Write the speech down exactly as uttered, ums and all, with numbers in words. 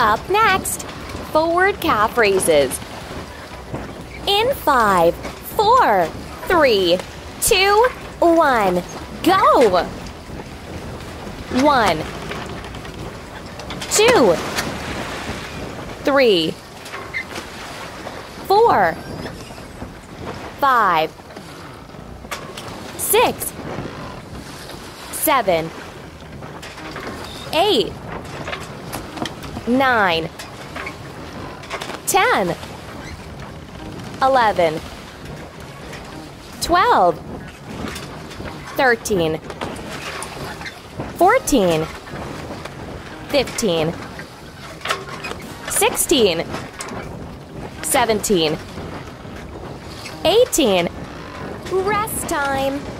Up next, forward calf raises. In five, four, three, two, one, go! One, two, three, four, five, six, seven, eight, nine, ten, eleven, twelve, thirteen, fourteen, fifteen, sixteen, seventeen, eighteen. Rest time.